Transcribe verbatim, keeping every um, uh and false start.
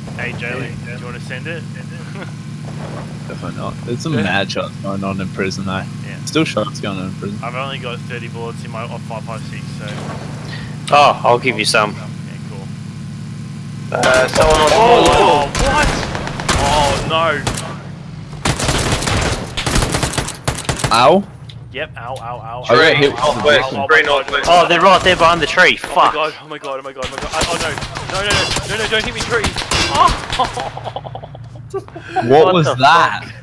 Hey, Jaylee, do you want to send it? Definitely not. There's some mad shots going on in prison though. Yeah. Still shots going on in prison. I've only got thirty bullets in my five five six, so... Oh, I'll give you some. Yeah, cool. Uh, someone on Oh, what? Oh, no. Ow? Yep, ow, ow, ow. I got hit with Oh, the wait, Jackson. three northwest. Oh, they're right there behind the tree. Oh my Fuck. god, oh my god, oh my god, oh my god. Oh no, no, no, no, no, no, don't hit me, tree. Oh. What, What was the that?